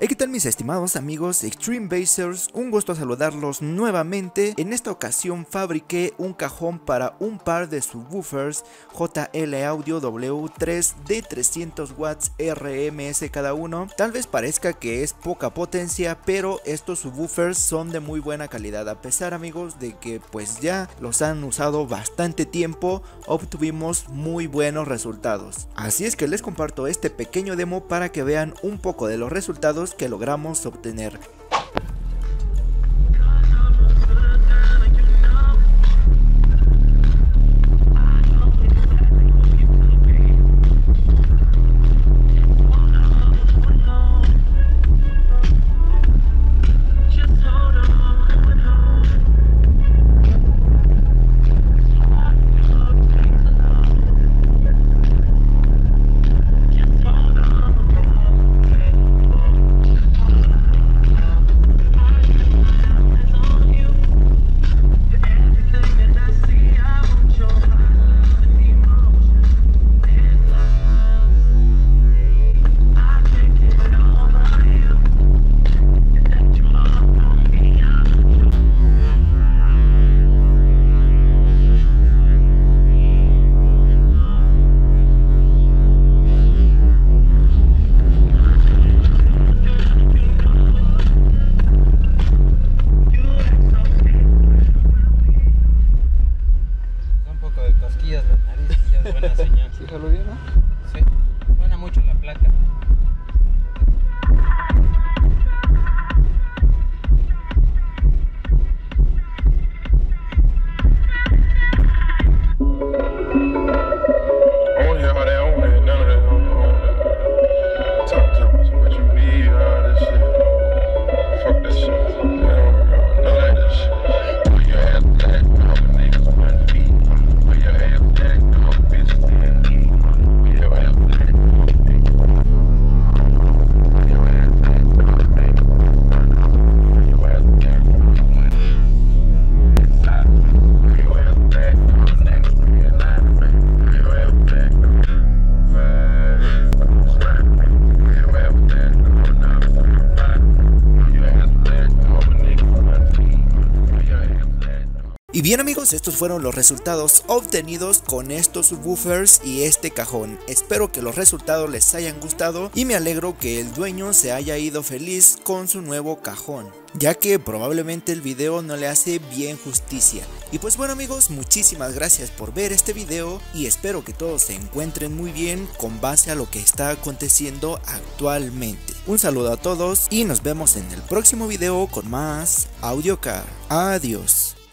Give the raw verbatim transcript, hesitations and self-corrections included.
Hey, ¿qué tal mis estimados amigos Extreme Bassers? Un gusto saludarlos nuevamente. En esta ocasión fabriqué un cajón para un par de subwoofers J L Audio W tres de trescientos watts R M S cada uno. Tal vez parezca que es poca potencia, pero estos subwoofers son de muy buena calidad. A pesar, amigos, de que pues ya los han usado bastante tiempo, obtuvimos muy buenos resultados. Así es que les comparto este pequeño demo para que vean un poco de los resultados que logramos obtener. Buena señal. ¿Sí jaló bien, no? Sí, suena mucho la placa. Y bien, amigos, estos fueron los resultados obtenidos con estos subwoofers y este cajón. Espero que los resultados les hayan gustado y me alegro que el dueño se haya ido feliz con su nuevo cajón, ya que probablemente el video no le hace bien justicia. Y pues bueno, amigos, muchísimas gracias por ver este video y espero que todos se encuentren muy bien con base a lo que está aconteciendo actualmente. Un saludo a todos y nos vemos en el próximo video con más AudioCar. Adiós.